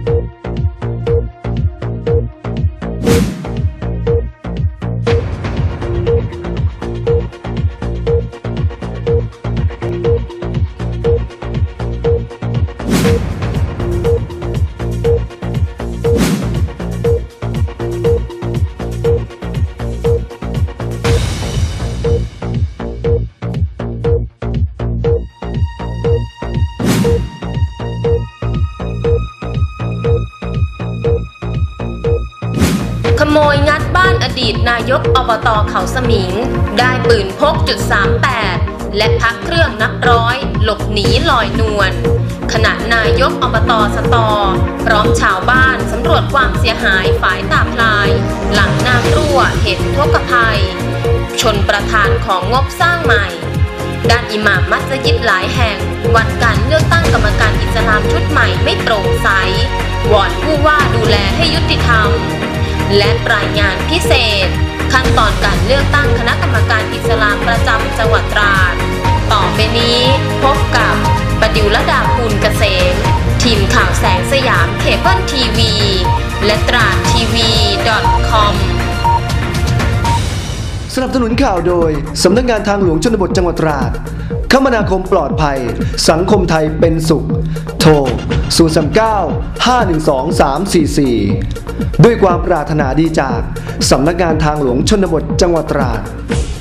ขโมยงัดบ้านอดีตนายกอบต.เขาสมิงได้ปืนพก.38และพระเครื่องนับร้อยหลบหนีลอยนวลขณะนายกอบต.สตอพร้อมชาวบ้านสำรวจความเสียหายฝายตาพลายหลังน้ำรั่วเหตุอุทกภัยชนประธานของงบสร้างใหม่ด้านอิหม่ามมัสยิดหลายแห่งวันการเลือกตั้งกรรมการอิสลามชุดใหม่ไม่โปร่งใสวอนผู้ว่าดูแลให้ยุติธรรมและรายงานพิเศษขั้นตอนการเลือกตั้งคณะกรรมการอิสลามประจำจังหวัดตราดต่อไปนี้พบกับประดิวลดาภูลเกษมทีมข่าวแสงสยามเคเบิลทีวีและตราดทีวี .com สนับสนุนข่าวโดยสำนักงานทางหลวงชนบทจังหวัดตราดคมนาคมปลอดภัยสังคมไทยเป็นสุขโทร039-512-344ด้วยความปรารถนาดีจากสำนักงานทางหลวงชนบทจังหวัดตราด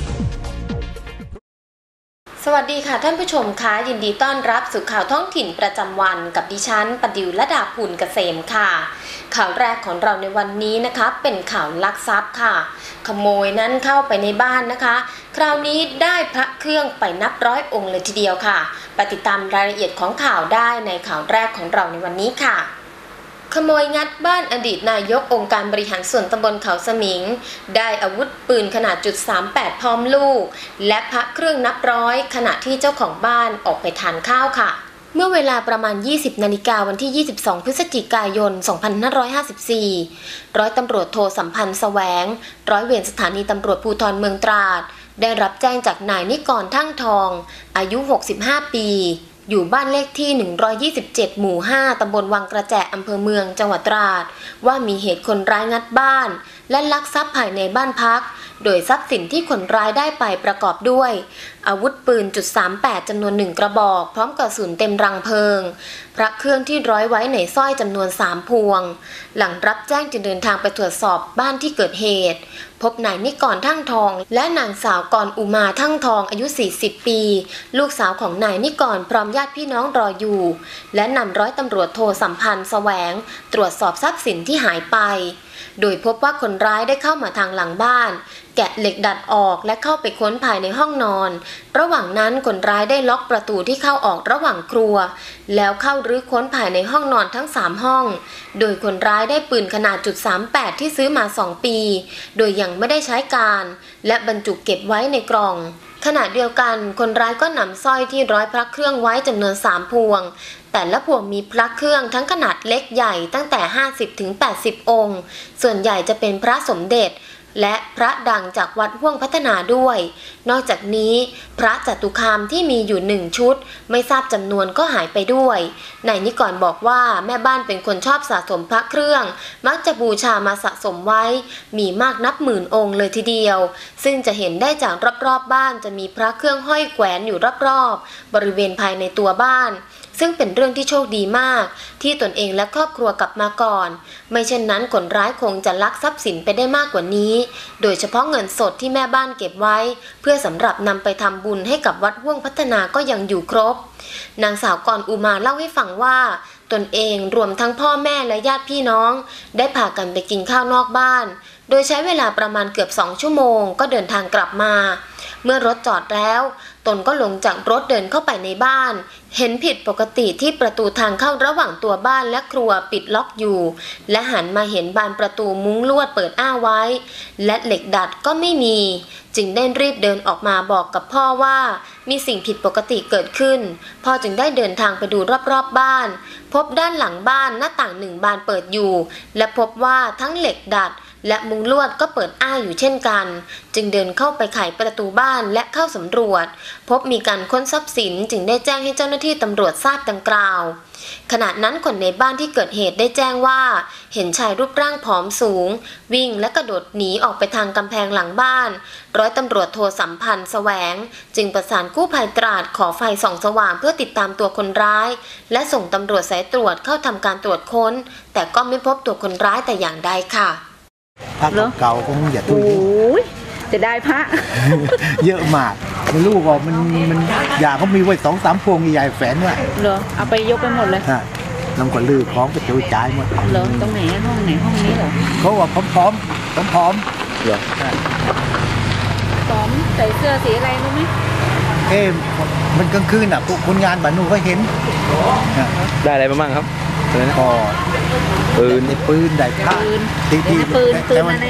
สวัสดีค่ะท่านผู้ชมคะยินดีต้อนรับสู่ข่าวท้องถิ่นประจำวันกับดิฉันประดิวลดาภูลเกษมค่ะข่าวแรกของเราในวันนี้นะคะเป็นข่าวลักทรัพย์ค่ะขโมยนั้นเข้าไปในบ้านนะคะคราวนี้ได้พระเครื่องไปนับร้อยองค์เลยทีเดียวค่ะไปติดตามรายละเอียดของข่าวได้ในข่าวแรกของเราในวันนี้ค่ะขโมยงัดบ้านอดีตนายกองค์การบริหารส่วนตำบลเขาสมิงได้อาวุธปืนขนาด.38พร้อมลูกและพระเครื่องนับร้อยขณะที่เจ้าของบ้านออกไปทานข้าวค่ะเมื่อเวลาประมาณ 20 นาฬิกาวันที่ 22 พฤศจิกายน 2554 ร้อยตำรวจโทสัมพันธ์แสวงร้อยเวรสถานีตำรวจภูธรเมืองตราดได้รับแจ้งจากนายนิกรทั่งทองอายุ 65 ปีอยู่บ้านเลขที่127หมู่5ตำบลวังกระแจอำเภอเมืองจังหวัดตราดว่ามีเหตุคนร้ายงัดบ้านและลักทรัพย์ภายในบ้านพักโดยทรัพย์สินที่คนร้ายได้ไปประกอบด้วยอาวุธปืน.38จำนวน1กระบอกพร้อมกระสุนเต็มรังเพลิงพระเครื่องที่ร้อยไว้ในสร้อยจำนวน3พวงหลังรับแจ้งจึงเดินทางไปตรวจสอบบ้านที่เกิดเหตุพบนายนิกรทั่งทองและนางสาวกรอุมาทั่งทองอายุ40ปีลูกสาวของนายนิกรพร้อมญาติพี่น้องรออยู่และนำร้อยตำรวจโทสัมพันธ์แสวงตรวจสอบทรัพย์สินที่หายไปโดยพบว่าคนร้ายได้เข้ามาทางหลังบ้านแกะเหล็กดัดออกและเข้าไปค้นภายในห้องนอนระหว่างนั้นคนร้ายได้ล็อกประตูที่เข้าออกระหว่างครัวแล้วเข้ารื้อค้นภายในห้องนอนทั้ง3ห้องโดยคนร้ายได้ปืนขนาด.38ที่ซื้อมา2ปีโดยยังไม่ได้ใช้การและบรรจุเก็บไว้ในกล่องขณะเดียวกันคนร้ายก็นำสร้อยที่ร้อยพระเครื่องไว้จำนวน3พวงแต่ละพวงมีพระเครื่องทั้งขนาดเล็กใหญ่ตั้งแต่50 ถึง 80 องค์ส่วนใหญ่จะเป็นพระสมเด็จและพระดังจากวัดห้วงพัฒนาด้วยนอกจากนี้พระจตุคามที่มีอยู่1ชุดไม่ทราบจำนวนก็หายไปด้วยนายนิกรบอกว่าแม่บ้านเป็นคนชอบสะสมพระเครื่องมักจะบูชามาสะสมไว้มีมากนับหมื่นองค์เลยทีเดียวซึ่งจะเห็นได้จากรอบๆบ้านจะมีพระเครื่องห้อยแขวนอยู่รอบๆบริเวณภายในตัวบ้านซึ่งเป็นเรื่องที่โชคดีมากที่ตนเองและครอบครัวกลับมาก่อนไม่เช่นนั้นคนร้ายคงจะลักทรัพย์สินไปได้มากกว่านี้โดยเฉพาะเงินสดที่แม่บ้านเก็บไว้เพื่อสำหรับนำไปทำบุญให้กับวัดห้วงพัฒนาก็ยังอยู่ครบนางสาวกรอุมาเล่าให้ฟังว่าตนเองรวมทั้งพ่อแม่และญาติพี่น้องได้พากันไปกินข้าวนอกบ้านโดยใช้เวลาประมาณเกือบ2 ชั่วโมงก็เดินทางกลับมาเมื่อรถจอดแล้วตนก็ลงจากรถเดินเข้าไปในบ้านเห็นผิดปกติที่ประตูทางเข้าระหว่างตัวบ้านและครัวปิดล็อกอยู่และหันมาเห็นบานประตูมุ้งลวดเปิดอ้าไว้และเหล็กดัดก็ไม่มีจึงได้รีบเดินออกมาบอกกับพ่อว่ามีสิ่งผิดปกติเกิดขึ้นพ่อจึงได้เดินทางไปดูรอบๆบ้านพบด้านหลังบ้านหน้าต่าง1 บานเปิดอยู่และพบว่าทั้งเหล็กดัดและมุงลวดก็เปิดอ้าอยู่เช่นกันจึงเดินเข้าไปไขประตูบ้านและเข้าสำรวจพบมีการค้นทรัพย์สินจึงได้แจ้งให้เจ้าหน้าที่ตำรวจทราบดังกล่าวขณะนั้นคนในบ้านที่เกิดเหตุได้แจ้งว่าเห็นชายรูปร่างผอมสูงวิ่งและกระโดดหนีออกไปทางกำแพงหลังบ้านร้อยตำรวจโทสัมพันธ์แสวงจึงประสานกู้ภัยตราดขอไฟส่องสว่างเพื่อติดตามตัวคนร้ายและส่งตำรวจสายตรวจเข้าทำการตรวจค้นแต่ก็ไม่พบตัวคนร้ายแต่อย่างใดค่ะพระเก่าคงอย่าตุ้ยจะได้พระเยอะมากไม่รู้ว่ามันอยากเขามีไว้2-3 พวงใหญ่แฝนไว้เหรอเอาไปยกไปหมดเลยน้ำกว่าลือของกระจุยจ่ายหมดเหรอตรงไหนห้องนี้เหรอเขาว่าพร้อมเหรอพร้อมใส่เสื้อสีอะไรรู้ไหมมันกลางคืนอ่ะพวกคนงานบ้านนูก็เห็นได้อะไรมาบ้างครับก็ปืนได้ผ้าปืนอะไร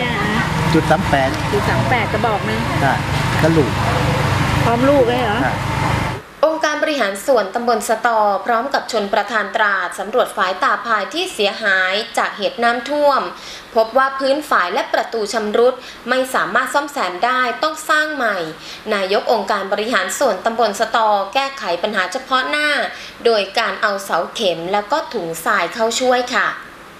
.38 กระบอกนึงได้กระลูกพร้อมลูกเลยเหรอองค์การบริหารส่วนตำบลสตอพร้อมกับชนประทานตราดสำรวจฝายตาพายที่เสียหายจากเหตุน้ำท่วมพบว่าพื้นฝายและประตูชำรุดไม่สามารถซ่อมแซมได้ต้องสร้างใหม่นายกองค์การบริหารส่วนตำบลสตอแก้ไขปัญหาเฉพาะหน้าโดยการเอาเสาเข็มแล้วก็ถุงทรายเข้าช่วยค่ะ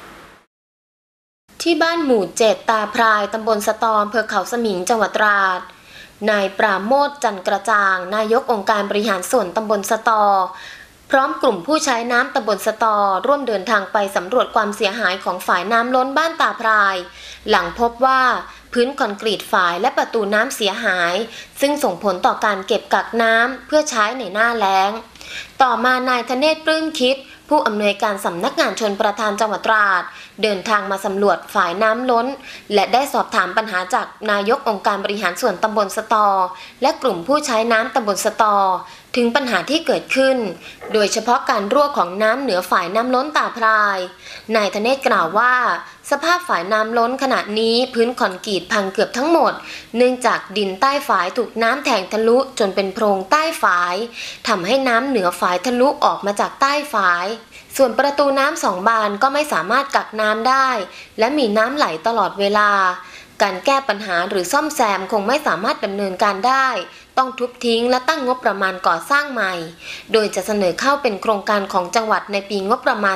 ที่บ้านหมู่7ตาพรายตำบลสตออำเภอเขาสมิงจังหวัดตราดนายปราโมทจันกระจ่างนายกองค์การบริหารส่วนตำบลสตอพร้อมกลุ่มผู้ใช้น้ำตำบลสตอร่วมเดินทางไปสำรวจความเสียหายของฝายน้ำล้นบ้านตาพรายหลังพบว่าพื้นคอนกรีตฝายและประตูน้ำเสียหายซึ่งส่งผลต่อการเก็บกักน้ำเพื่อใช้ในหน้าแล้งต่อมานายธเนศปลื้มคิดผู้อำนวยการสำนักงานชลประทานจังหวัดตราดเดินทางมาสำรวจฝายน้ำล้นและได้สอบถามปัญหาจากนายกองค์การบริหารส่วนตำบลสตอและกลุ่มผู้ใช้น้ำตำบลสตอถึงปัญหาที่เกิดขึ้นโดยเฉพาะการรั่วของน้ำเหนือฝายน้ำล้นตาพรายนายธเนศกล่าวว่าสภาพฝายน้ำล้นขณะนี้พื้นคอนกรีตพังเกือบทั้งหมดเนื่องจากดินใต้ฝายถูกน้ำแทงทะลุจนเป็นโพรงใต้ฝายทำให้น้ำเหนือฝายทะลุออกมาจากใต้ฝายส่วนประตูน้ำ2 บานก็ไม่สามารถกักน้ำได้และมีน้ำไหลตลอดเวลาการแก้ปัญหาหรือซ่อมแซมคงไม่สามารถดำเนินการได้ต้องทุบทิ้งและตั้งงบประมาณก่อสร้างใหม่โดยจะเสนอเข้าเป็นโครงการของจังหวัดในปีงบประมาณ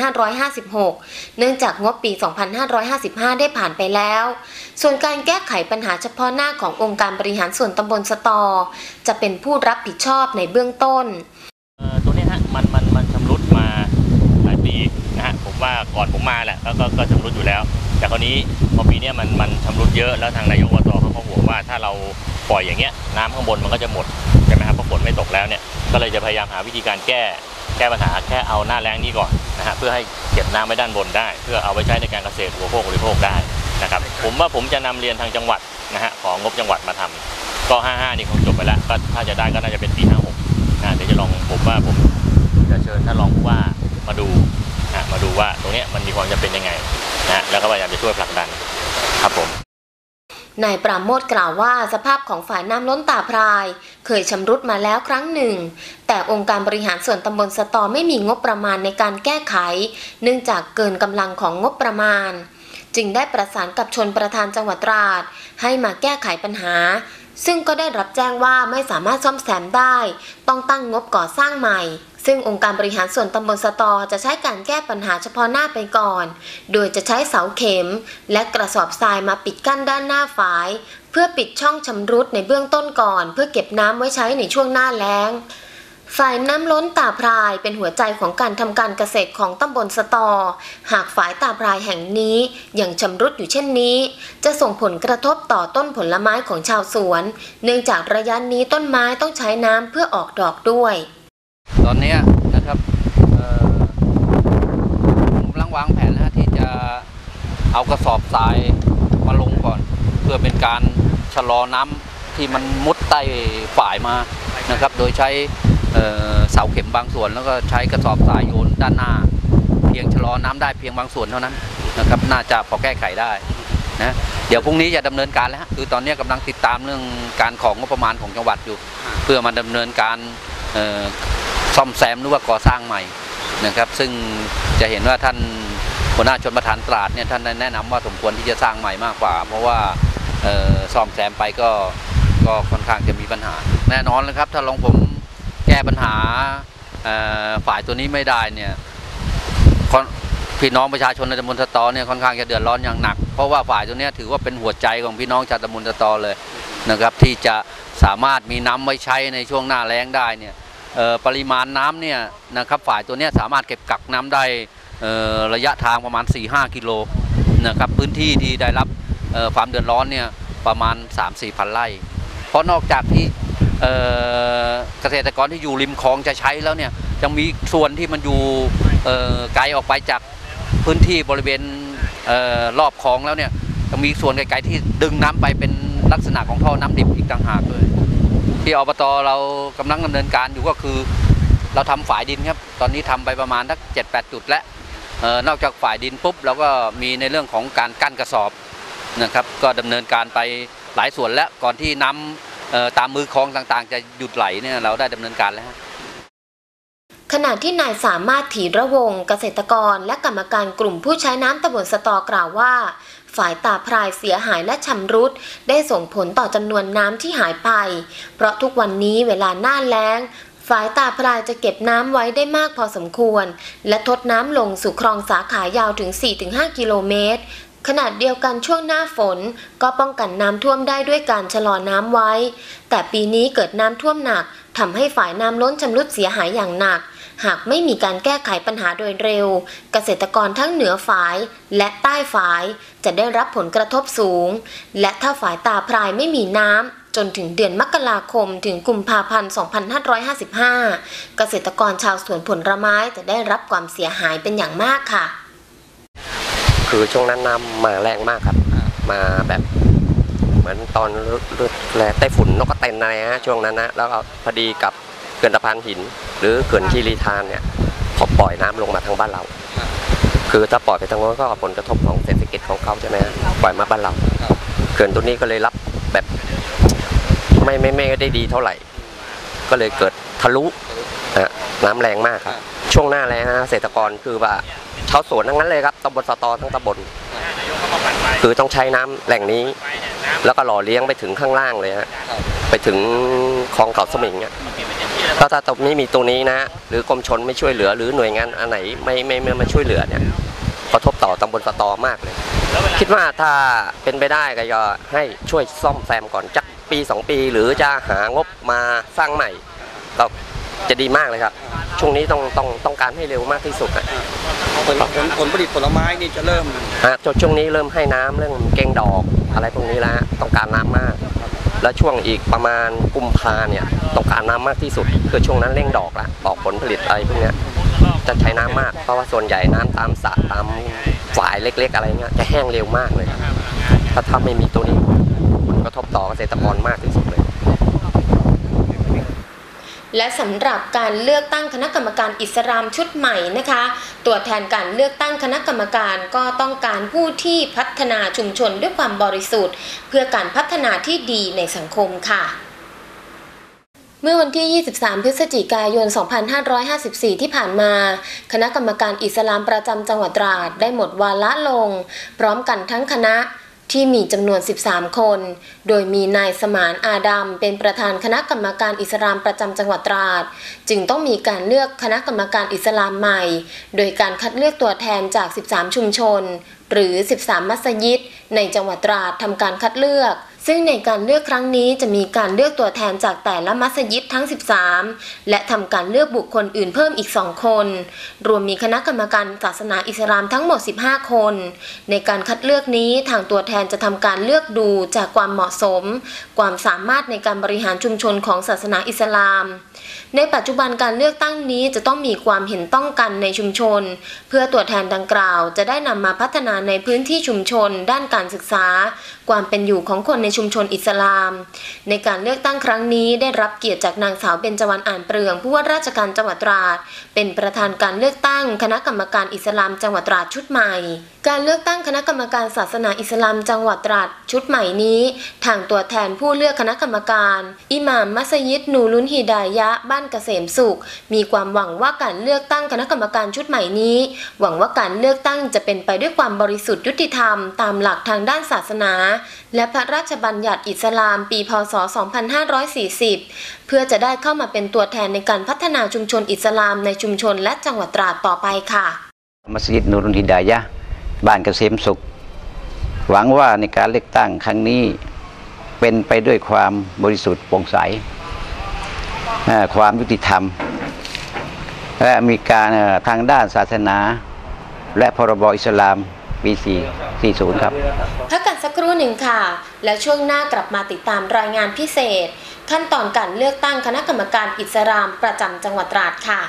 2556 เนื่องจากงบปี 2555 ได้ผ่านไปแล้วส่วนการแก้ไขปัญหาเฉพาะหน้าขององค์การบริหารส่วนตำบลสตอจะเป็นผู้รับผิดชอบในเบื้องต้นตัวนี้ฮะมันชำรุดมาหลายปีนะฮะผมว่าก่อนผมมาแหละก็ชำรุดอยู่แล้วแต่คราวนี้พอปีนี้มันชำรุดเยอะแล้วทางนายกอบตเขาก็ห่วงว่าถ้าเราปล่อยอย่างเงี้ยน้ำข้างบนมันก็จะหมดใช่ไหมครับเพราะฝนไม่ตกแล้วเนี่ยก็เลยจะพยายามหาวิธีการแก้ปัญหาแค่เอาหน้าแล้งนี้ก่อนนะฮะเพื่อให้เก็บน้ำไว้ด้านบนได้เพื่อเอาไปใช้ในการเกษตรอุปโภคบริโภคได้นะครับผมจะนำเรียนทางจังหวัดนะฮะของงบจังหวัดมาทำก็55นี่คงจบไปแล้วก็ถ้าจะได้ก็น่าจะเป็นปี56นะเดี๋ยวจะลองผมจะเชิญท่านรองผู้ว่ามาดูว่าตรงนี้มันมีความจำเป็นยังไงนะแล้วก็พยายามจะช่วยผลักดันครับผมนายปราโมทกล่าวว่าสภาพของฝายน้ำล้นตาพรายเคยชำรุดมาแล้วครั้งหนึ่งแต่องค์การบริหารส่วนตำบลสตอไม่มีงบประมาณในการแก้ไขเนื่องจากเกินกำลังของงบประมาณจึงได้ประสานกับชลประทานจังหวัดตราดให้มาแก้ไขปัญหาซึ่งก็ได้รับแจ้งว่าไม่สามารถซ่อมแซมได้ต้องตั้งงบก่อสร้างใหม่ซึ่งองค์การบริหารส่วนตำบลสตอจะใช้การแก้ปัญหาเฉพาะหน้าไปก่อนโดยจะใช้เสาเข็มและกระสอบทรายมาปิดกั้นด้านหน้าฝายเพื่อปิดช่องชำรุดในเบื้องต้นก่อนเพื่อเก็บน้ำไว้ใช้ในช่วงหน้าแล้งฝายน้ำล้นตาพรายเป็นหัวใจของการทำการเกษตรของตำบลสตอหากฝายตาพรายแห่งนี้ยังชำรุดอยู่เช่นนี้จะส่งผลกระทบต่อต้นผลไม้ของชาวสวนเนื่องจากระยะนี้ต้นไม้ต้องใช้น้ำเพื่อออกดอกด้วยตอนนี้นะครับผมกำลังวางแผนนะที่จะเอากระสอบทรายมาลงก่อนเพื่อเป็นการชะลอน้ำที่มันมุดใต้ฝายมานะครับโดยใช้เสาเข็มบางส่วนแล้วก็ใช้กระสอบทรายโยนด้านหน้าเพียงชะลอน้ำได้เพียงบางส่วนเท่านั้นนะครับน่าจะพอแก้ไขได้นะเดี๋ยวพรุ่งนี้จะดำเนินการแล้วคือตอนนี้กำลังติดตามเรื่องการของงบประมาณของจังหวัดอยู่เพื่อมาดำเนินการซ่อมแซมหรือว่าก่อสร้างใหม่นะครับซึ่งจะเห็นว่าท่านหัวหน้าชนประทานตราดเนี่ยท่านแนะนำว่าสมควรที่จะสร้างใหม่มากกว่าเพราะว่าซ่อมแซมไปก็ค่อนข้างจะมีปัญหาแน่นอนเลยครับถ้าลองผมแก้ปัญหาฝ่ายตัวนี้ไม่ได้เนี่ยพี่น้องประชาชนในตำบลสะตอเนี่ยค่อนข้างจะเดือดร้อนอย่างหนักเพราะว่าฝ่ายตัวนี้ถือว่าเป็นหัวใจของพี่น้องชาวตำบลสะตอเลยนะครับที่จะสามารถมีน้ำไว้ใช้ในช่วงหน้าแล้งได้เนี่ยปริมาณน้ำเนี่ยนะครับฝ่ายตัวนี้สามารถเก็บกักน้ำได้ระยะทางประมาณ 4-5 กิโลนะครับพื้นที่ที่ได้รับความเดือดร้อนเนี่ยประมาณ 3-4 พันไร่เพราะนอกจากที่เกษตรกรที่อยู่ริมคลองจะใช้แล้วเนี่ยยังมีส่วนที่มันอยู่ไกลออกไปจากพื้นที่บริเวณรอบคลองแล้วเนี่ยยังมีส่วนไกลๆที่ดึงน้ำไปเป็นลักษณะของท่อน้ำดิบอีกต่างหากด้วยที่อบตเรากำลังดำเนินการอยู่ก็คือเราทำฝ่ายดินครับตอนนี้ทำไปประมาณสัก 7-8 จุดแล้วนอกจากฝ่ายดินปุ๊บเราก็มีในเรื่องของการกั้นกระสอบนะครับก็ดำเนินการไปหลายส่วนแล้วก่อนที่น้ำตามมือคลองต่างๆจะหยุดไหลเนี่ยเราได้ดำเนินการแล้วขณะที่นายสามารถถีระวงศ์เกษตรกรและกรรมการกลุ่มผู้ใช้น้ำตำบลสะตอกล่าวว่าฝ่ายตาพรายเสียหายและชำรุดได้ส่งผลต่อจำนวนน้ำที่หายไปเพราะทุกวันนี้เวลาหน้าแล้งฝ่ายตาพรายจะเก็บน้ำไว้ได้มากพอสมควรและทดน้ำลงสู่คลองสาขายาวถึง 4-5 กิโลเมตรขณะเดียวกันช่วงหน้าฝนก็ป้องกันน้ำท่วมได้ด้วยการชะลอน้ำไว้แต่ปีนี้เกิดน้ำท่วมหนักทำให้ฝ่ายน้ำล้นชำรุดเสียหายอย่างหนักหากไม่มีการแก้ไขปัญหาโดยเร็วเกษตรกรทั้งเหนือฝายและใต้ฝายจะได้รับผลกระทบสูงและถ้าฝายตาพรายไม่มีน้ำจนถึงเดือนมกราคมถึงกุมภาพันธ์ 2555 เกษตรกรชาวสวนผลไม้จะได้รับความเสียหายเป็นอย่างมากค่ะคือช่วงนั้นน้ำมาแรงมากครับมาแบบเหมือนตอนไต้ฝุ่นนกกระเต็นอะไรฮะช่วงนั้นนะแล้วก็พอดีกับเขื่อนตะพานหินหรือเขื่อนคีรีธานเนี่ยเขาปล่อยน้ำลงมาทางบ้านเราคือถ้าปล่อยไปทางโน้นก็ผลกระทบของเศรษฐกิจของเขาใช่ไหมปล่อยมาบ้านเราเขื่อนตัวนี้ก็เลยรับแบบไม่ได้ดีเท่าไหร่ก็เลยเกิดทะลุน้ำแรงมากครับช่วงหน้าแล้งนะเกษตรกรคือว่าชาวสวนทั้งนั้นเลยครับตำบลสะตอทั้งตำบลคือต้องใช้น้ำแหล่งนี้แล้วก็หล่อเลี้ยงไปถึงข้างล่างเลยฮะไปถึงคลองเขาสมิงเนี่ยถ้าตรงนี้มีตรงนี้นะหรือกรมชลไม่ช่วยเหลือหรือหน่วยงานอันไหนไม่มาช่วยเหลือเนี่ยกระทบต่อตำบลสะตอมากเลยคิดว่าถ้าเป็นไปได้ก็จะให้ช่วยซ่อมแซมก่อนจักปี2 ปีหรือจะหางบมาสร้างใหม่ก็จะดีมากเลยครับช่วงนี้ต้องการให้เร็วมากที่สุดผลผลิตผลไม้นี่จะเริ่มช่วงนี้เริ่มให้น้ำเรื่องเก่งดอกอะไรพวกนี้แล้วต้องการน้ำมากแล้วช่วงอีกประมาณกุมภาเนี่ยต้องการน้ำมากที่สุดคือช่วงนั้นเร่งดอกละออกผลผลิตอะไรพวกนี้จะใช้น้ำมากเพราะว่าส่วนใหญ่น้ำตามสระตามฝายเล็กๆอะไรเงี้ยจะแห้งเร็วมากเลยถ้าไม่มีตัวนี้ผลกระทบต่อเกษตรกรมากที่สุดเลยและสำหรับการเลือกตั้งคณะกรรมการอิสลามชุดใหม่นะคะตัวแทนการเลือกตั้งคณะกรรมการก็ต้องการผู้ที่พัฒนาชุมชนด้วยความบริสุทธิ์เพื่อการพัฒนาที่ดีในสังคมค่ะเมื่อวันที่ 23 พฤศจิกายน 2554 ที่ผ่านมาคณะกรรมการอิสลามประจำจังหวัดตราดได้หมดวาระลงพร้อมกันทั้งคณะที่มีจำนวน13 คนโดยมีนายสมานอาดัมเป็นประธานคณะกรรมการอิสลามประจำจังหวัดตราดจึงต้องมีการเลือกคณะกรรมการอิสลามใหม่โดยการคัดเลือกตัวแทนจาก13ชุมชนหรือ13มัสยิดในจังหวัดตราดทำการคัดเลือกซึ่งในการเลือกครั้งนี้จะมีการเลือกตัวแทนจากแต่ละมัสยิดทั้ง13และทำการเลือกบุคคลอื่นเพิ่มอีก2คนรวมมีคณะกรรมการศาสนาอิสลามทั้งหมด15คนในการคัดเลือกนี้ทางตัวแทนจะทำการเลือกดูจากความเหมาะสมความสามารถในการบริหารชุมชนของศาสนาอิสลามในปัจจุบันการเลือกตั้งนี้จะต้องมีความเห็นต้องกันในชุมชนเพื่อตัวแทนดังกล่าวจะได้นำมาพัฒนาในพื้นที่ชุมชนด้านการศึกษาความเป็นอยู่ของคนในชุมชนอิสลามในการเลือกตั้งครั้งนี้ได้รับเกียรติจากนางสาวเบญจวรรณอ่านเปลืองผู้ว่าราชการจังหวัดตราดเป็นประธานการเลือกตั้งคณะกรรมการอิสลามจังหวัดตราดชุดใหม่การเลือกตั้งคณะกรรมการศาสนาอิสลามจังหวัดตราดชุดใหม่นี้ทางตัวแทนผู้เลือกคณะกรรมการอิหม่ามมัสยิดนูรุนฮิดายะห์บ้านเกษมสุขมีความหวังว่าการเลือกตั้งคณะกรรมการชุดใหม่นี้หวังว่าการเลือกตั้งจะเป็นไปด้วยความบริสุทธิ์ยุติธรรมตามหลักทางด้านศาสนาและพระราชบัญญัติอิสลามปีพ.ศ. 2540เพื่อจะได้เข้ามาเป็นตัวแทนในการพัฒนาชุมชนอิสลามในชุมชนและจังหวัดตราดต่อไปค่ะมัสยิดนูรุนฮิดายะห์บ้านเกษมสุขหวังว่าในการเลือกตั้งครั้งนี้เป็นไปด้วยความบริสุทธิ์โปร่งใสความยุติธรรมและมีการทางด้านศาสนาและพรบอิสลามปี40ครับพักกันสักครู่หนึ่งค่ะแล้วช่วงหน้ากลับมาติดตามรายงานพิเศษขั้นตอนการเลือกตั้งคณะกรรมการอิสลามประจำจังหวัดตราดค่ะ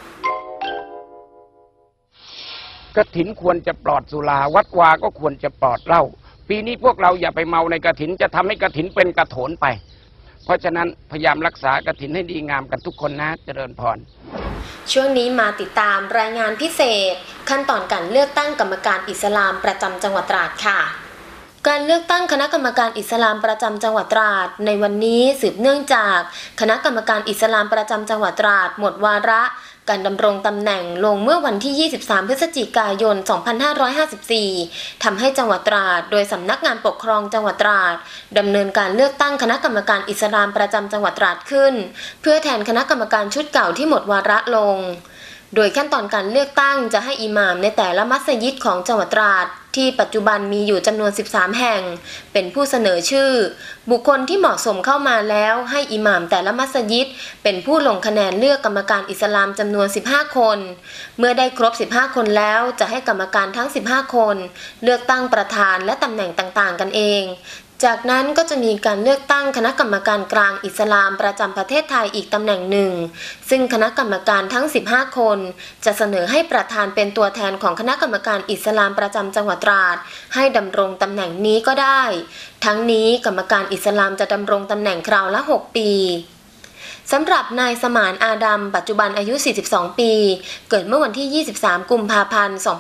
กฐินควรจะปลอดสุราวัดวาก็ควรจะปลอดเหล้าปีนี้พวกเราอย่าไปเมาในกฐินจะทำให้กฐินเป็นกระโถนไปเพราะฉะนั้นพยายามรักษากฐินให้ดีงามกันทุกคนนะเจริญพรช่วงนี้มาติดตามรายงานพิเศษขั้นตอนการเลือกตั้งกรรมการอิสลามประจำจังหวัดตราดค่ะการเลือกตั้งคณะกรรมการอิสลามประจำจังหวัดตราดในวันนี้สืบเนื่องจากคณะกรรมการอิสลามประจำจังหวัดตราดหมดวาระการดำรงตำแหน่งลงเมื่อวันที่23พฤศจิกายน2554ทำให้จังหวัดตราดโดยสำนักงานปกครองจังหวัดตราดดำเนินการเลือกตั้งคณะกรรมการอิสลามประจำจังหวัดตราดขึ้นเพื่อแทนคณะกรรมการชุดเก่าที่หมดวาระลงโดยขั้นตอนการเลือกตั้งจะให้อิหม่ามในแต่ละมัสยิดของจังหวัดตราดที่ปัจจุบันมีอยู่จำนวน13แห่งเป็นผู้เสนอชื่อบุคคลที่เหมาะสมเข้ามาแล้วให้อิหม่ามแต่ละมัสยิดเป็นผู้ลงคะแนนเลือกกรรมการอิสลามจำนวน15คนเมื่อได้ครบ15คนแล้วจะให้กรรมการทั้ง15คนเลือกตั้งประธานและตำแหน่งต่างๆกันเองจากนั้นก็จะมีการเลือกตั้งคณะกรรมการกลางอิสลามประจำประเทศไทยอีกตำแหน่งหนึ่งซึ่งคณะกรรมการทั้ง15คนจะเสนอให้ประธานเป็นตัวแทนของคณะกรรมการอิสลามประจำจังหวัดตราดให้ดำรงตำแหน่งนี้ก็ได้ทั้งนี้กรรมการอิสลามจะดำรงตำแหน่งคราวละ6ปีสำหรับนายสมานอาดัมปัจจุบันอายุ42ปีเกิดเมื่อวันที่23กุมภาพันธ์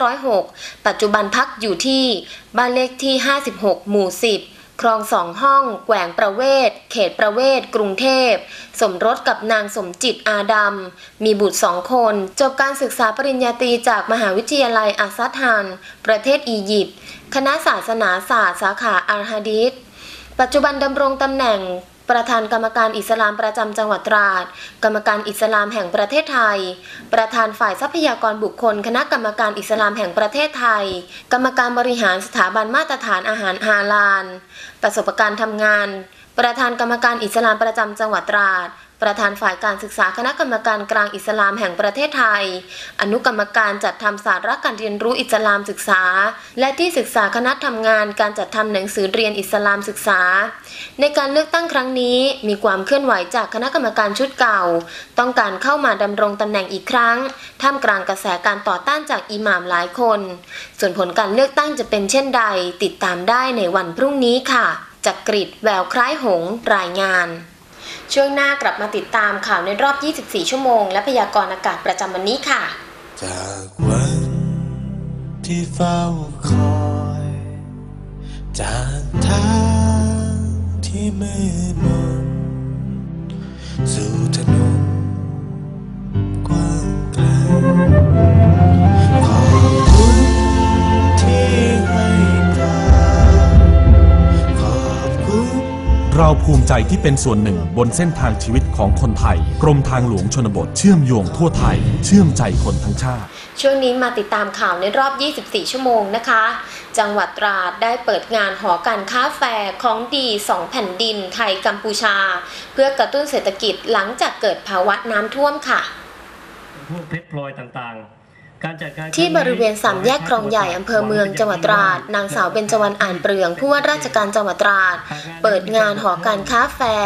2506ปัจจุบันพักอยู่ที่บ้านเลขที่56หมู่10คลอง2ห้องแขวงประเวศเขตประเวศกรุงเทพสมรสกับนางสมจิตอาดัมมีบุตร2คนจบการศึกษาปริญญาตรีจากมหาวิทยาลัยอาซัดฮันประเทศอียิปต์คณะศาสนาศาสตร์สาขาอัลฮะดีษปัจจุบันดำรงตำแหน่งประธานกรรมการอิสลามประจำจังหวัดตราดกรรมการอิสลามแห่งประเทศไทยประธานฝ่ายทรัพยากรบุคคลคณะกรรมการอิสลามแห่งประเทศไทยกรรมการบริหารสถาบันมาตรฐานอาหารฮาลาลประสบการณ์ทำงานประธานกรรมการอิสลามประจำจังหวัดตราดประธานฝ่ายการศึกษาคณะกรรมการกลางอิสลามแห่งประเทศไทยอนุกรรมการจัดทำสาระการเรียนรู้อิสลามศึกษาและที่ศึกษาคณะทำงานการจัดทำหนังสือเรียนอิสลามศึกษาในการเลือกตั้งครั้งนี้มีความเคลื่อนไหวจากคณะกรรมการชุดเก่าต้องการเข้ามาดำรงตำแหน่งอีกครั้งท่ามกลางกระแสการต่อต้านจากอิหม่ามหลายคนส่วนผลการเลือกตั้งจะเป็นเช่นใดติดตามได้ในวันพรุ่งนี้ค่ะจักริดแววคล้ายหงส์รายงานช่วงหน้ากลับมาติดตามข่าวในรอบ24ชั่วโมงและพยากรณ์อากาศประจำวันนี้ค่ะจากวันที่เฝ้าคอยจากทางที่มืดมนสู่ถนนกว้างไกลขอบคุณที่ให้การขอบคุณเราภูมิใจที่เป็นส่วนหนึ่งบนเส้นทางชีวิตของคนไทยกรมทางหลวงชนบทเชื่อมโยงทั่วไทยเชื่อมใจคนทั้งชาติช่วงนี้มาติดตามข่าวในรอบ24ชั่วโมงนะคะจังหวัดตราดได้เปิดงานหอการค้าแฟร์ของดี2แผ่นดินไทยกัมพูชาเพื่อกระตุ้นเศรษฐกิจหลังจากเกิดภาวะน้ำท่วมค่ะพวกเพชรพลอยต่างๆที่บริเวณสามแยกคลองใหญ่อำเภอเมืองจังหวัดตราดนางสาวเบญจวรรณอ่านเปลืองผู้ว่าราชการจังหวัดตราดเปิดงานหอการค้าแฟร์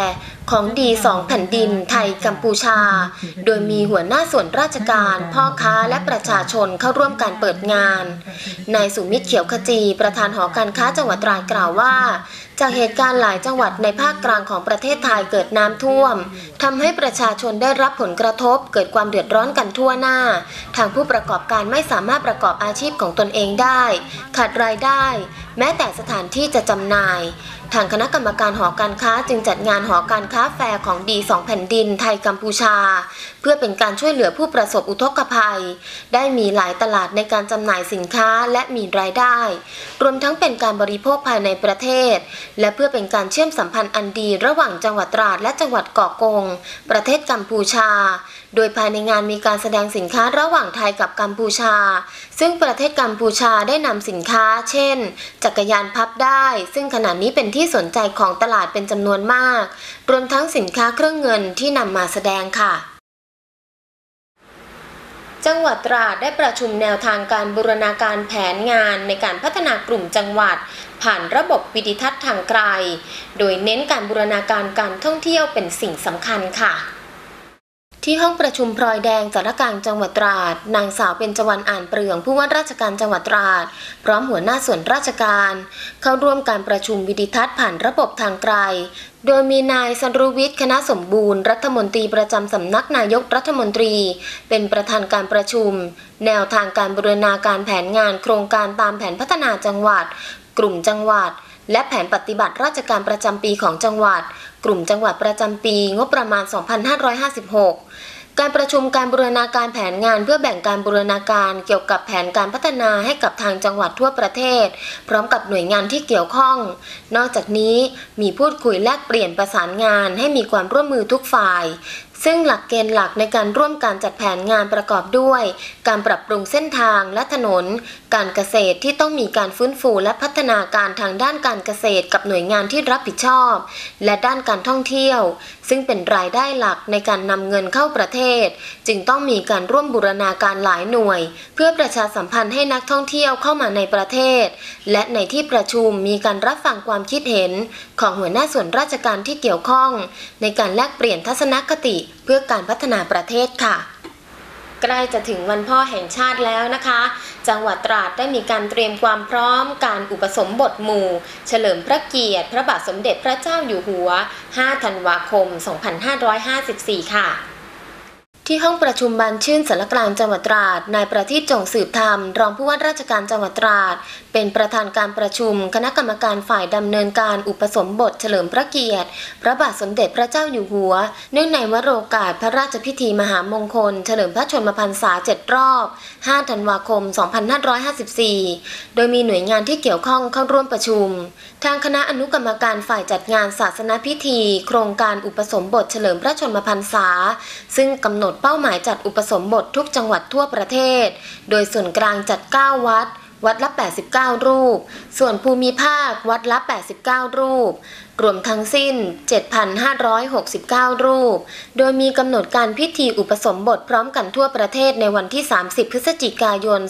ของดี2แผ่นดินไทยกัมพูชาโดยมีหัวหน้าส่วนราชการพ่อค้าและประชาชนเข้าร่วมการเปิดงานนายสุมิตรเขียวขจีประธานหอการค้าจังหวัดตราดกล่าวว่าจากเหตุการณ์หลายจังหวัดในภาคกลางของประเทศไทยเกิดน้ำท่วมทำให้ประชาชนได้รับผลกระทบเกิดความเดือดร้อนกันทั่วหน้าทางผู้ประกอบการไม่สามารถประกอบอาชีพของตนเองได้ขาดรายได้แม้แต่สถานที่จะจำหน่ายทางคณะกรรมการหอการค้าจึงจัดงานหอการค้าแฟร์ของดี2แผ่นดินไทยกัมพูชาเพื่อเป็นการช่วยเหลือผู้ประสบอุทกภัยได้มีหลายตลาดในการจำหน่ายสินค้าและมีรายได้รวมทั้งเป็นการบริโภคภายในประเทศและเพื่อเป็นการเชื่อมสัมพันธ์อันดีระหว่างจังหวัดตราดและจังหวัดเกาะกงประเทศกัมพูชาโดยภายในงานมีการแสดงสินค้าระหว่างไทยกับกัมพูชาซึ่งประเทศกัมพูชาได้นำสินค้าเช่นจักรยานพับได้ซึ่งขณะนี้เป็นที่สนใจของตลาดเป็นจำนวนมากรวมทั้งสินค้าเครื่องเงินที่นำมาแสดงค่ะจังหวัดตราดได้ประชุมแนวทางการบูรณาการแผนงานในการพัฒนากลุ่มจังหวัดผ่านระบบวิดิทัศน์ทางไกลโดยเน้นการบูรณาการการท่องเที่ยวเป็นสิ่งสำคัญค่ะที่ห้องประชุมพลอยแดงสารกลางจังหวัดตราดนางสาวเบญจวรรณอ่านเปลืองผู้ว่าราชการจังหวัดตราดพร้อมหัวหน้าส่วนราชการเข้าร่วมการประชุมวิดิทัศน์ผ่านระบบทางไกลโดยมีนายสรุวิทย์คณะสมบูรณ์รัฐมนตรีประจำสำนักนายกรัฐมนตรีเป็นประธานการประชุมแนวทางการบูรณาการแผนงานโครงการตามแผนพัฒนาจังหวัดกลุ่มจังหวัดและแผนปฏิบัติราชการประจำปีของจังหวัดกลุ่มจังหวัดประจำปีงบประมาณ 2556 การประชุมการบูรณาการแผนงานเพื่อแบ่งการบูรณาการเกี่ยวกับแผนการพัฒนาให้กับทางจังหวัดทั่วประเทศพร้อมกับหน่วยงานที่เกี่ยวข้องนอกจากนี้มีพูดคุยแลกเปลี่ยนประสานงานให้มีความร่วมมือทุกฝ่ายซึ่งหลักเกณฑ์หลักในการร่วมการจัดแผนงานประกอบด้วยการปรับปรุงเส้นทางและถนนการเกษตรที่ต้องมีการฟื้นฟูและพัฒนาการทางด้านการเกษตรกับหน่วยงานที่รับผิดชอบและด้านการท่องเที่ยวซึ่งเป็นรายได้หลักในการนำเงินเข้าประเทศจึงต้องมีการร่วมบูรณาการหลายหน่วยเพื่อประชาสัมพันธ์ให้นักท่องเที่ยวเข้ามาในประเทศและในที่ประชุมมีการรับฟังความคิดเห็นของหัวหน้าส่วนราชการที่เกี่ยวข้องในการแลกเปลี่ยนทัศนคติเพื่อการพัฒนาประเทศค่ะใกล้จะถึงวันพ่อแห่งชาติแล้วนะคะจังหวัดตราดได้มีการเตรียมความพร้อมการอุปสมบทหมู่เฉลิมพระเกียรติพระบาทสมเด็จพระเจ้าอยู่หัว5 ธันวาคม 2554 ค่ะที่ห้องประชุมบานชื่นสารกลางจังหวัดตราดนายประทีปจงสืบธรรมรองผู้ว่าราชการจังหวัดตราดเป็นประธานการประชุมคณะกรรมการฝ่ายดำเนินการอุปสมบทเฉลิมพระเกียรติพระบาทสมเด็จพระเจ้าอยู่หัวเนื่องในวโรกาสพระราชพิธีมหามงคลเฉลิมพระชนมพรรษา7 รอบ5 ธันวาคม 2554 โดยมีหน่วยงานที่เกี่ยวข้องเข้าร่วมประชุมทางคณะอนุกรรมการฝ่ายจัดงานศาสนพิธีโครงการอุปสมบทเฉลิมพระชนมพรรษาซึ่งกำหนดเป้าหมายจัดอุปสมบททุกจังหวัดทั่วประเทศโดยส่วนกลางจัด9วัดละ89รูปส่วนภูมิภาควัดละ89รูปรวมทั้งสิ้น 7,569 รูปโดยมีกำหนดการพิธีอุปสมบทพร้อมกันทั่วประเทศในวันที่30 พฤศจิกายน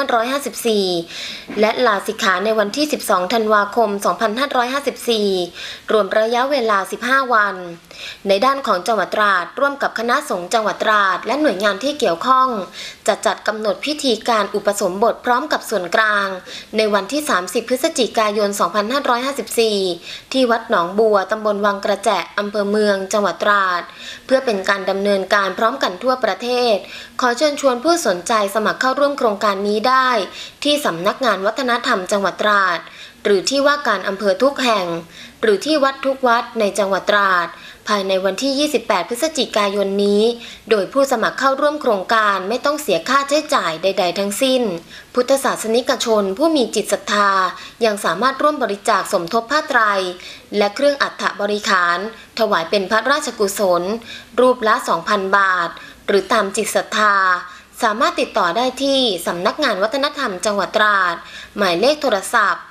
2554 และลาสิกขาในวันที่12 ธันวาคม 2554 รวมระยะเวลา15 วันในด้านของจังหวัดตราดร่วมกับคณะสงฆ์จังหวัดตราดและหน่วยงานที่เกี่ยวข้องจะจัดกำหนดพิธีการอุปสมบทพร้อมกับส่วนกลางในวันที่30 พฤศจิกายน 2554 ที่วัดหนองบัวตำบลวังกระแจอำเภอเมืองจังหวัดตราดเพื่อเป็นการดำเนินการพร้อมกันทั่วประเทศขอเชิญชวนผู้สนใจสมัครเข้าร่วมโครงการนี้ได้ที่สำนักงานวัฒนธรรมจังหวัดตราดหรือที่ว่าการอำเภอทุกแห่งหรือที่วัดทุกวัดในจังหวัดตราดภายในวันที่ 28 พฤศจิกายนนี้โดยผู้สมัครเข้าร่วมโครงการไม่ต้องเสียค่าใช้จ่ายใดๆทั้งสิ้นพุทธศาสนิกชนผู้มีจิตศรัทธายังสามารถร่วมบริจาคสมทบผ้าไตรและเครื่องอัฐบริขารถวายเป็นพระราชกุศลรูปละ 2,000 บาทหรือตามจิตศรัทธาสามารถติดต่อได้ที่สำนักงานวัฒนธรรมจังหวัดตราดหมายเลขโทรศัพท์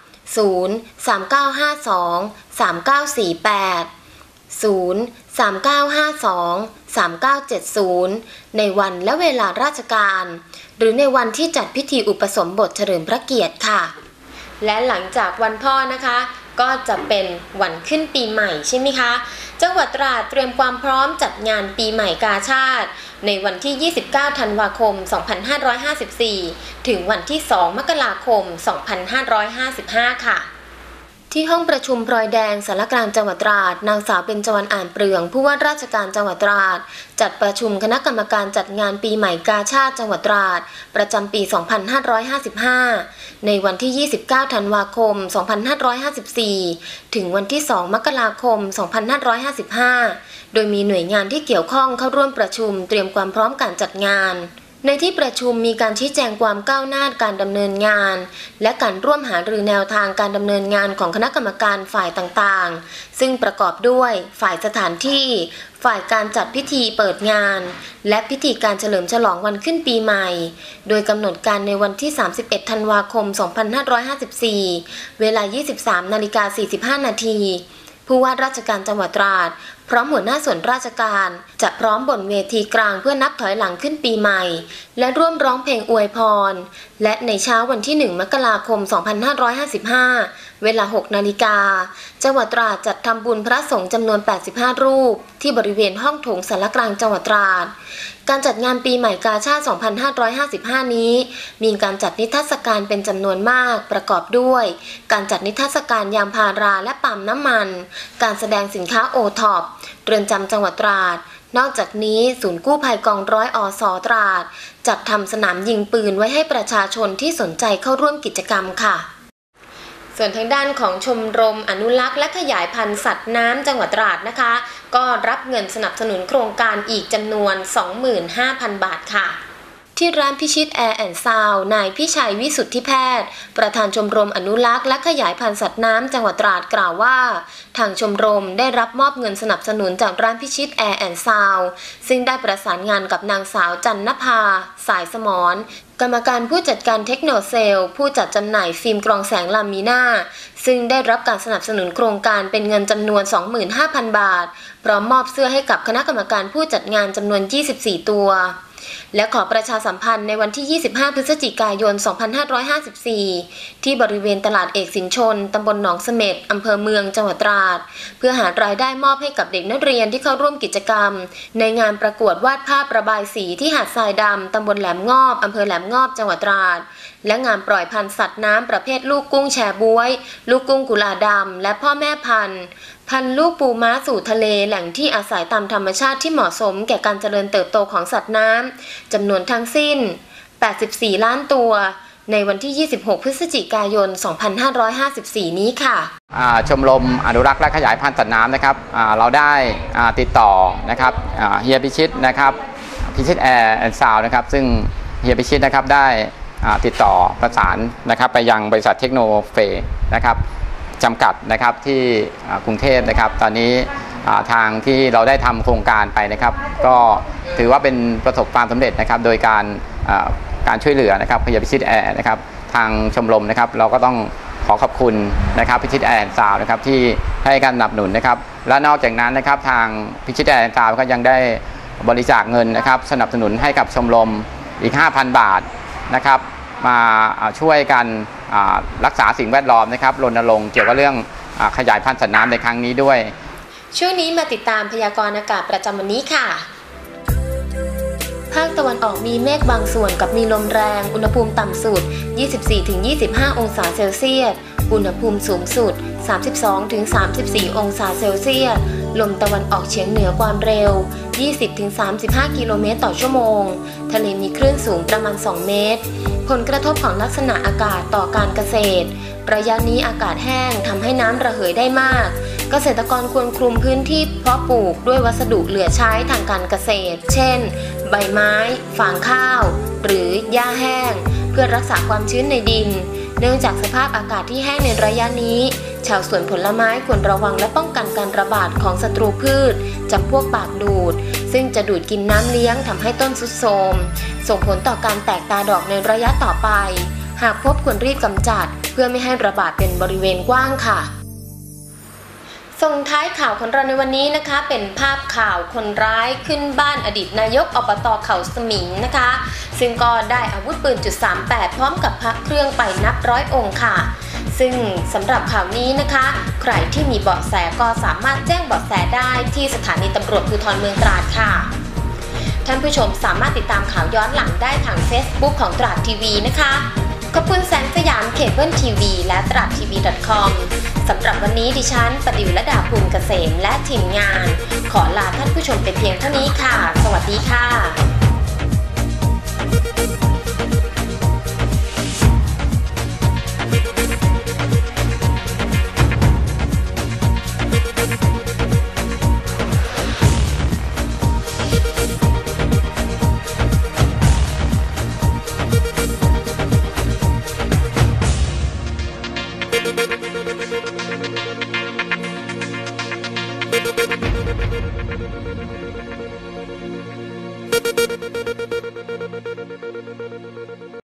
039523948 039523970ในวันและเวลาราชการหรือในวันที่จัดพิธีอุปสมบทเฉลิมพระเกียรติค่ะและหลังจากวันพ่อนะคะก็จะเป็นวันขึ้นปีใหม่ใช่ไหมคะจังหวัดตราดเตรียมความพร้อมจัดงานปีใหม่กาชาติในวันที่ 29 ธันวาคม 2554 ถึงวันที่ 2 มกราคม 2555 ค่ะที่ห้องประชุมพลอยแดงสารกลางจังหวัดตราดนางสาวเบญจวรรณอ่านเปลืองผู้ว่าราชการจังหวัดตราดจัดประชุมคณะกรรมการจัดงานปีใหม่กาชาติจังหวัดตราดประจำปี 2555 ในวันที่ 29 ธันวาคม 2554 ถึงวันที่ 2 มกราคม 2555 โดยมีหน่วยงานที่เกี่ยวข้องเข้าร่วมประชุมเตรียมความพร้อมการจัดงานในที่ประชุมมีการชี้แจงความก้าวหน้าการดำเนินงานและการร่วมหารือแนวทางการดำเนินงานของคณะกรรมการฝ่ายต่างๆซึ่งประกอบด้วยฝ่ายสถานที่ฝ่ายการจัดพิธีเปิดงานและพิธีการเฉลิมฉลองวันขึ้นปีใหม่โดยกำหนดการในวันที่ 31 ธันวาคม 2554 เวลา 23:45 นาทีผู้ว่าราชการจังหวัดตราดพร้อมหัวหน้าส่วนราชการจะพร้อมบนเวทีกลางเพื่อนับถอยหลังขึ้นปีใหม่และร่วมร้องเพลงอวยพรและในเช้าวันที่ 1 มกราคม 2555 เวลา 6 นาฬิกาจังหวัดตราดจัดทำบุญพระสงฆ์จำนวน 85 รูปที่บริเวณห้องโถงสารกลางจังหวัดตราดการจัดงานปีใหม่กาชาติ 2555 นี้มีการจัดนิทรรศการเป็นจำนวนมากประกอบด้วยการจัดนิทรรศการยางพาราและปั๊มน้ำมันการแสดงสินค้าโอท็อปเรือนจำจังหวัดตราดนอกจากนี้ศูนย์กู้ภัยกองร้อยอส.ตราดจัดทำสนามยิงปืนไว้ให้ประชาชนที่สนใจเข้าร่วมกิจกรรมค่ะส่วนทางด้านของชมรมอนุรักษ์และขยายพันธุ์สัตว์น้ำจังหวัดตราดนะคะก็รับเงินสนับสนุนโครงการอีกจำนวน 25,000 บาทค่ะที่ร้านพิชิตแอร์แอนด์ซาวนายพิชัยวิสุทธิแพทย์ประธานชมรมอนุรักษ์และขยายพันธุ์สัตว์น้ำจังหวัดตราดกล่าวว่าทางชมรมได้รับมอบเงินสนับสนุนจากร้านพิชิตแอร์แอนด์ซาวซึ่งได้ประสานงานกับนางสาวจันนภาสายสมรกรรมการผู้จัดการเทคโนเซลผู้จัดจำหน่ายฟิล์มกรองแสงลามิน่าซึ่งได้รับการสนับสนุนโครงการเป็นเงินจำนวน 25,000 บาทพร้อมมอบเสื้อให้กับคณะกรรมการผู้จัดงานจำนวน 24 ตัวและขอประชาสัมพันธ์ในวันที่ 25 พฤศจิกายน 2554 ที่บริเวณตลาดเอกสินชนตำบลหนองเสม็ดอำเภอเมืองจังหวัดตราดเพื่อหารายได้มอบให้กับเด็กนักเรียนที่เข้าร่วมกิจกรรมในงานประกวดวาดภาพระบายสีที่หาดทรายดำตำบลแหลมงอบอำเภอแหลมงอบจังหวัดตราดและงานปล่อยพันธุ์สัตว์น้ำประเภทลูกกุ้งแชบ๊วยลูกกุ้งกุลาดำและพ่อแม่พันธุ์ลูกปูม้าสู่ทะเลแหล่งที่อาศัยตามธรรมชาติที่เหมาะสมแก่การเจริญเติบโตของสัตว์น้ำจำนวนทั้งสิ้น 84 ล้านตัวในวันที่ 26 พฤศจิกายน 2554 นี้ค่ะชมรมอนุรักษ์และขยายพันธุ์สัตว์น้ำนะครับเราได้ติดต่อนะครับเฮียพิชิตนะครับพิชิตแอร์แอนด์ซาวนะครับซึ่งเฮียพิชิตนะครับได้ติดต่อประสานนะครับไปยังบริษัทเทคโนเฟนะครับจำกัดนะครับที่กรุงเทพนะครับตอนนี้ทางที่เราได้ทำโครงการไปนะครับก็ถือว่าเป็นประสบความสำเร็จนะครับโดยการช่วยเหลือนะครับพยาพิชิตแอร์นะครับทางชมรมนะครับเราก็ต้องขอขอบคุณนะครับพิชิตแอร์แอนด์ซาวนะครับที่ให้การสนับสนุนนะครับและนอกจากนั้นนะครับทางพิชิตแอร์แอนด์ซาวก็ยังได้บริจาคเงินนะครับสนับสนุนให้กับชมรมอีก 5,000 บาทนะครับมาช่วยกันรักษาสิ่งแวดล้อมนะครับรณรงค์เกี่ยวกับเรื่องขยายพันธุ์สัตว์น้ำในครั้งนี้ด้วยช่วงนี้มาติดตามพยากรณ์อากาศประจำวันนี้ค่ะภาคตะวันออกมีเมฆบางส่วนกับมีลมแรงอุณหภูมิต่ำสุด 24-25 องศาเซลเซียสอุณหภูมิสูงสุด 32-34 องศาเซลเซียสลมตะวันออกเฉียงเหนือความเร็ว 20-35 กิโลเมตรต่อชั่วโมงทะเลมีคลื่นสูงประมาณ 2 เมตรผลกระทบของลักษณะอากาศต่อการเกษตรระยะนี้อากาศแห้งทำให้น้ำระเหยได้มากเกษตรกรควรคลุมพื้นที่เพาะปลูกด้วยวัสดุเหลือใช้ทางการเกษตรเช่นใบไม้ฟางข้าวหรือหญ้าแห้งเพื่อรักษาความชื้นในดินเนื่องจากสภาพอากาศที่แห้งในระยะนี้ชาวสวนผลไม้ควรระวังและป้องกันการระบาดของศัตรูพืชจำพวกปากดูดซึ่งจะดูดกินน้ำเลี้ยงทำให้ต้นทรุดโทรมส่งผลต่อการแตกตาดอกในระยะต่อไปหากพบควรรีบกำจัดเพื่อไม่ให้ระบาดเป็นบริเวณกว้างค่ะส่งท้ายข่าวของเราในวันนี้นะคะเป็นภาพข่าวคนร้ายขึ้นบ้านอดีตนายกอบต.เขาสมิงนะคะซึ่งก็ได้อาวุธปืน.38พร้อมกับพระเครื่องไปนับร้อยองค์ค่ะซึ่งสำหรับข่าวนี้นะคะใครที่มีเบาะแสก็สามารถแจ้งเบาะแสได้ที่สถานีตำรวจภูธรเมืองตราดค่ะท่านผู้ชมสามารถติดตามข่าวย้อนหลังได้ทาง Facebook ของตราดทีวีนะคะขอบคุณแสงสยามเคเบิลทีวีและตราดทีวี .com สำหรับวันนี้ดิฉันประดิวระดาภูมิเกษมและทีมงานขอลาท่านผู้ชมไปเพียงเท่านี้ค่ะสวัสดีค่ะ